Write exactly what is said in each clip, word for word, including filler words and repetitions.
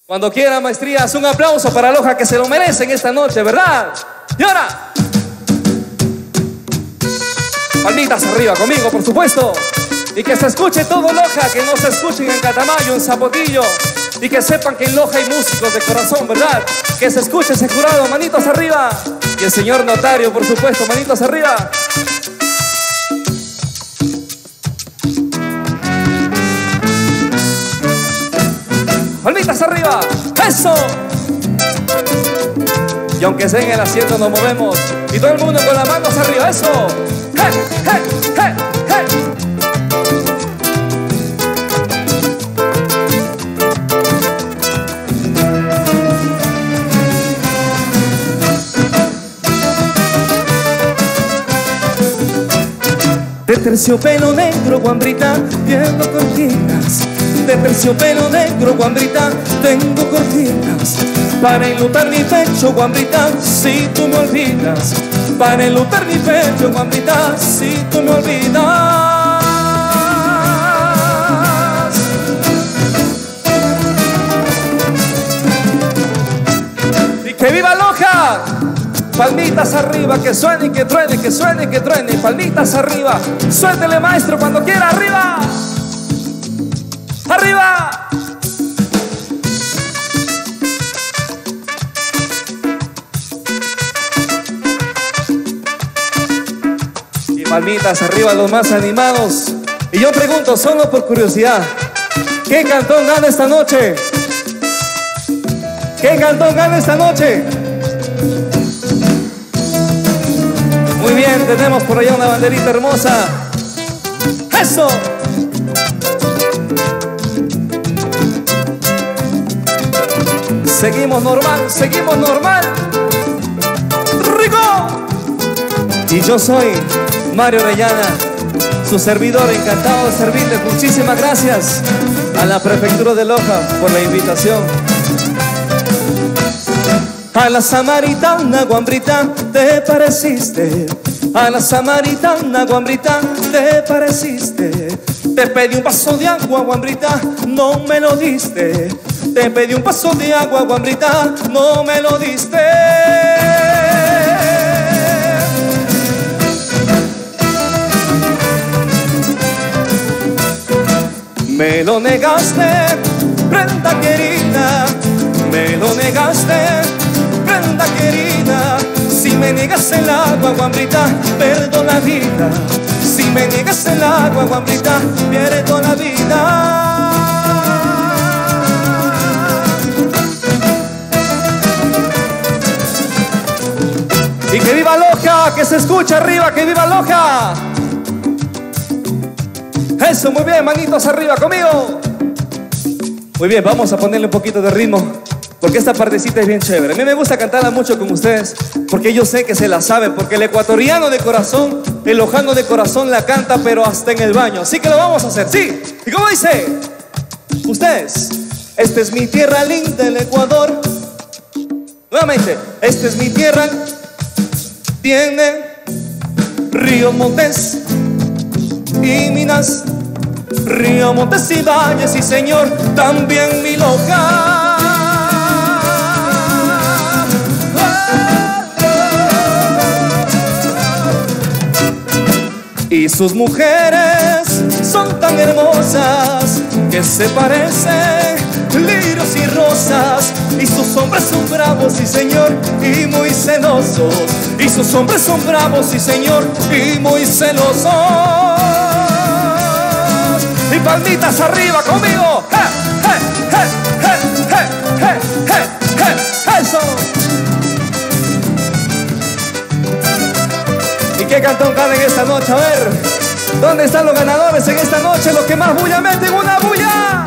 Cuando quiera, maestrías, un aplauso para Loja, que se lo merecen esta noche, ¿verdad? Y ahora, palmitas arriba conmigo, por supuesto. Y que se escuche todo Loja, que no se escuchen en Catamayo, en Zapotillo. Y que sepan que en Loja hay músicos de corazón, ¿verdad? Que se escuche ese jurado, manitos arriba. Y el señor notario, por supuesto, manitos arriba. Palmitas arriba, ¡eso! Y aunque sea en el asiento nos movemos. Y todo el mundo con las manos arriba, ¡eso! ¡Hey, hey, hey, hey! De terciopelo negro, guambrita, viendo cortinas. De terciopelo negro, guambrita, tengo cortinas. Para enlutar mi pecho, guambrita, si tú me olvidas. Para enlutar mi pecho, guambrita, si tú me olvidas. Y que viva Loja. Palmitas arriba, que suene y que truene, que suene y que truene. Palmitas arriba, suéltele maestro cuando quiera, arriba. ¡Arriba! Y palmitas arriba los más animados. Y yo pregunto, solo por curiosidad, ¿qué cantón gana esta noche? ¿Qué cantón gana esta noche? Muy bien, tenemos por allá una banderita hermosa. ¡Eso! Seguimos normal, seguimos normal. ¡Rico! Y yo soy Mario Orellana, su servidor, encantado de servirle. Muchísimas gracias a la Prefectura de Loja por la invitación. A la samaritana, guambrita, te pareciste. A la samaritana, guambrita, te pareciste. Te pedí un vaso de agua, guambrita, no me lo diste. Te pedí un vaso de agua, guambrita, no me lo diste. Me lo negaste, prenda querida. Me lo negaste, prenda querida. Si me niegas el agua, guambrita, pierdo la vida. Si me niegas el agua, guambrita, pierdo la vida. Y que viva Loja, que se escucha arriba, que viva Loja. Eso, muy bien, manitos arriba conmigo. Muy bien, vamos a ponerle un poquito de ritmo, porque esta partecita es bien chévere. A mí me gusta cantarla mucho con ustedes, porque yo sé que se la saben, porque el ecuatoriano de corazón, el lojano de corazón la canta, pero hasta en el baño. Así que lo vamos a hacer, ¿sí? ¿Y cómo dice? Ustedes. Esta es mi tierra linda, el Ecuador. Nuevamente, esta es mi tierra. Tiene ríos, montes y minas, ríos, montes y valles, y señor, también mi Loja. Y sus mujeres son tan hermosas que se parecen lirios y rosas. Y sus hombres son bravos, sí señor, y muy celosos. Y sus hombres son bravos, sí señor, y muy celosos. Y palmitas arriba conmigo. ¡Hey, hey, hey, hey, hey, hey, hey, hey! ¡Eso! ¿Y qué cantón ganan esta noche? A ver, ¿dónde están los ganadores en esta noche? Los que más bulla meten, una bulla.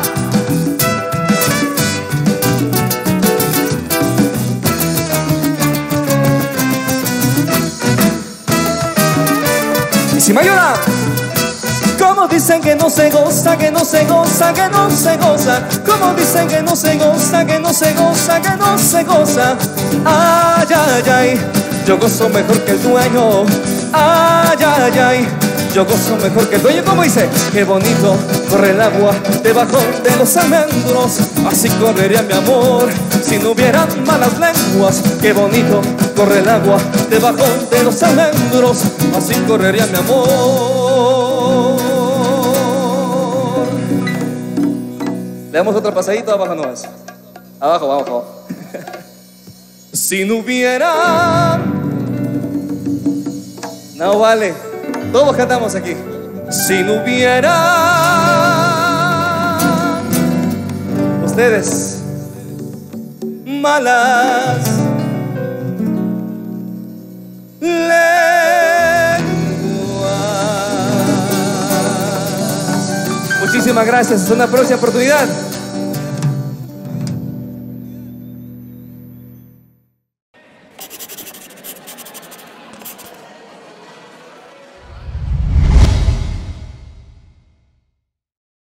Y si me ayuda. Como dicen que no se goza, que no se goza, que no se goza. Como dicen que no se goza, que no se goza, que no se goza. Ay, ay, ay, yo gozo mejor que el dueño. Ay, ay, ay, yo gozo mejor que el dueño. ¿Cómo dice? Qué bonito corre el agua debajo de los almendros, así correría mi amor si no hubieran malas lenguas. Qué bonito corre el agua debajo de los almendros, así correría mi amor. Le damos otro pasadito, abajo no es. Abajo, abajo, abajo. Si no hubiera... No vale, todos cantamos aquí. Si no hubiera... Ustedes malas lenguas. Muchísimas gracias, hasta una próxima oportunidad.